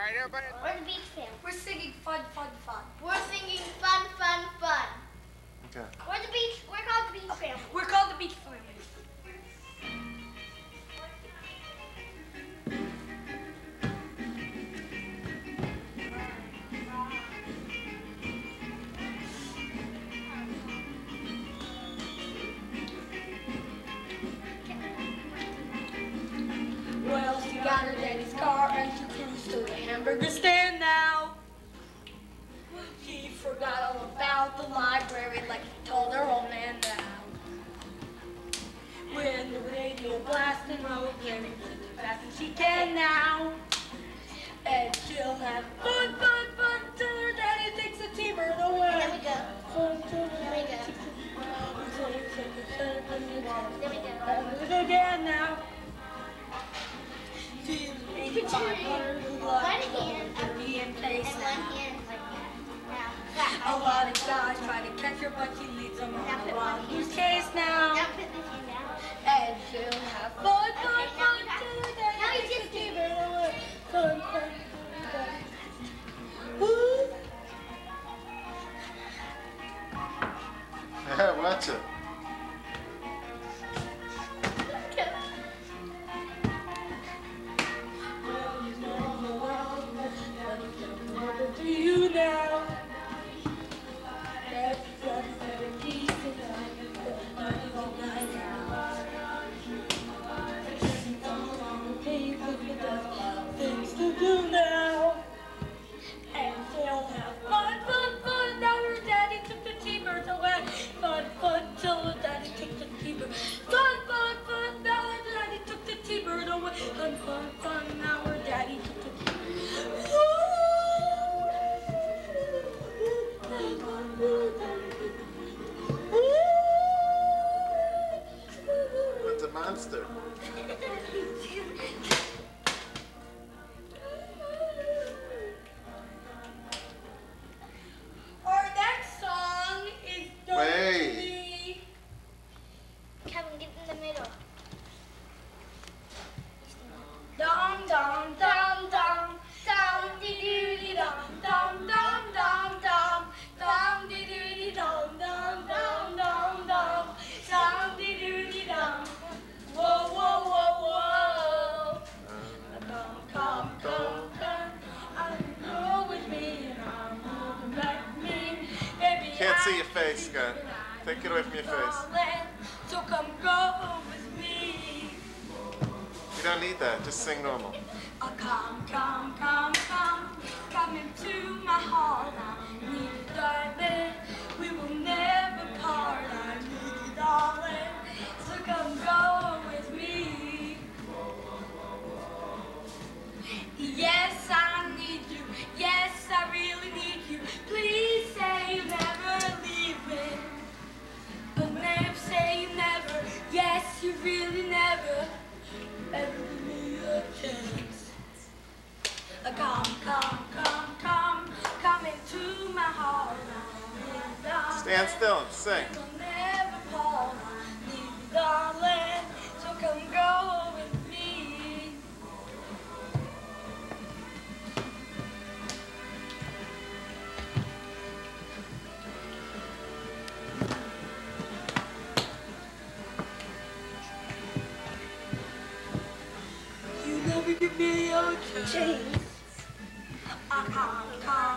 right, everybody. We're the Beach Family. We're singing fun, fun, fun. We're singing fun, fun, fun. Okay. We're called the Beach Family. We're called the Beach Family. Well, she got her daddy's car and she cruised to the hamburger stand now. She forgot all about the library like she told her old man now. When the radio blasting Road Gary as fast as she can now. And she'll have fun, fun, fun till her daddy takes the T-bird away. There we go. Fun till There we go. There we go. Again now. She's 85 One hand up in and place one now. hand like that. Now, A lot of guys try to catch her, but she leads them on a wild goose chase now. Now put this hand down. And she'll have fun, fun, Okay, fun now till her now daddy you takes just the do it. T-bird away. Fun, fun, fun. Woo! Yeah, watch it. Well, you know the world, but it's over to you now. That's just 17 all night now. She's come along, people, with us, things to do now. And she'll have fun, fun, fun. Now her daddy took the T-birds away. Fun, fun, till her daddy took the T-bird. Fun, fun, fun. Now her daddy took the T-bird away. Fun, fun, fun. Now her daddy took the It's a monster. Our next song is Don't Wait. Be. Kevin, get in the middle. Dum dum dum dum dum dee doo dee dum dum dum dum dum dum dee doo dee dum dum dum dum dum dum dee doo dee dum. Whoa whoa whoa whoa. Come come come come. I'm go with me and I'm moving back to me. Baby, Can't see your face, Scott. Take it away from your face. So come go with me. You don't need that. Just sing normal. Oh, come, come, come, come, come into my heart. I need you, darling. We will never part. I need you, darling. So come go with me. Yes, I need you. Yes, I really need you. Please say you never leave me. But never say you never. Yes, you really never. Ever give me a chance. Come, come, come, come, come into my heart. Stand still and sing. We'll never part. I need you, darling. So come go with me. You never give me a chance. Come, come,